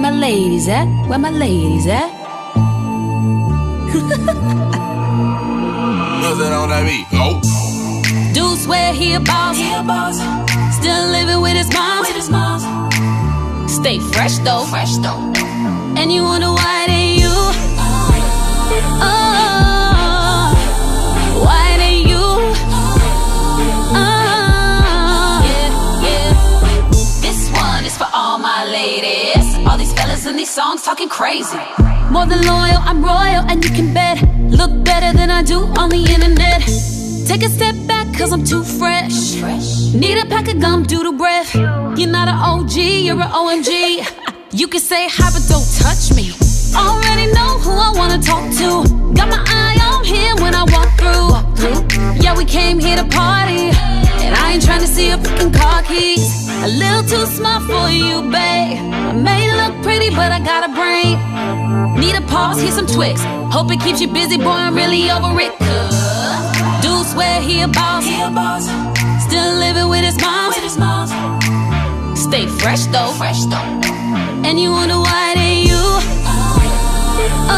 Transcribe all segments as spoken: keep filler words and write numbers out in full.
my ladies at? Where my ladies at? Nothing on that beat. Oh. Dude swear he a boss. He a boss. Still living with his mom. With his mom. Stay fresh though. Fresh though. And you wonder why it ain't you. Oh, why it ain't you. Oh, yeah, yeah. This one is for all my ladies. All these fellas in these songs talking crazy. More than loyal, I'm royal, and you can bet. Look better than I do on the internet. Take a step back, cause I'm too fresh. Fresh. Need a pack of gum, doodle breath. You're not an O G, you're an O M G. You can say hi, but don't touch me. Already know who I wanna talk to. Got my eye on him when I walk through. Yeah, we came here to party, and I ain't tryna see a freaking car keys. A little too smart for you, babe. I may look pretty, but I got a brain. Need a pause, here's some Twix. Hope it keeps you busy, boy, I'm really over it. Dude swear he a boss. He a boss. Still living with his mom. With his mom. Stay fresh though. Fresh though. And you wonder why it ain't you. Oh,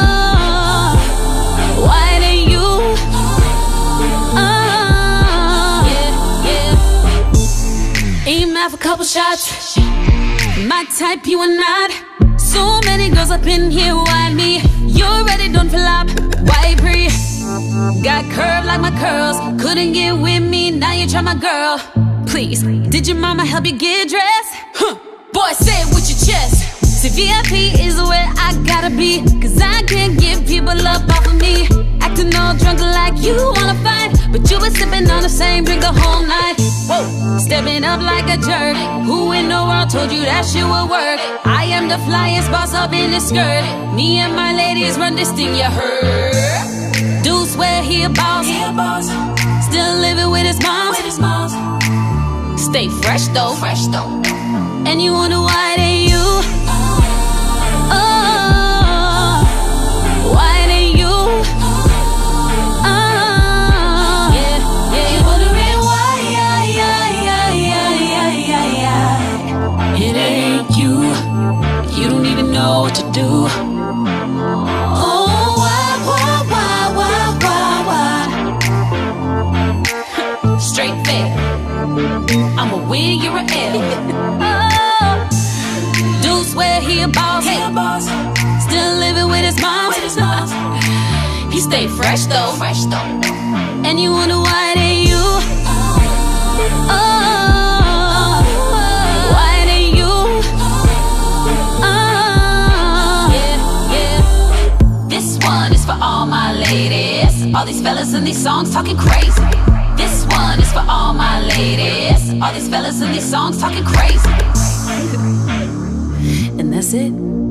why it ain't you. Oh, yeah, yeah. Aim out for a couple shots. My type, you are not. So many girls up in here, why me? You already done flop. Why pre? Got curved like my curls. Couldn't get with me, now you try my girl. Please, did your mama help you get dressed? Huh. Boy, say it with your chest. See, V I P is where I gotta be, cause I can't get people up off of me. Acting all drunk like you wanna fight, but you been sipping on the same drink the whole night. Whoa, stepping up like a jerk. Who in the world told you that shit would work? I am the flyest boss up in the skirt. Me and my ladies run this thing, you heard? Dude swear he a boss. He a boss. Still living with his mom. With his mom. Stay fresh though. Fresh though. And you wonder why it ain't you. Oh, why it ain't you. Oh, yeah, yeah. You wondering why, yeah, yeah, yeah, yeah, yeah, yeah, yeah. It ain't you. You don't even know what to do. Oh, why, why, why, why, why, why? Straight fair. I'm a win, you're an L. Dude swear he a boss. He a boss. Still living with his mom. With his mom. He stay fresh though. Fresh though. And you wonder why it ain't you. Oh, why it ain't you. Oh, yeah, yeah. This one is for all my ladies. All these fellas in these songs talking crazy. This one is for all my ladies. All these fellas in these songs talking crazy. and that's it.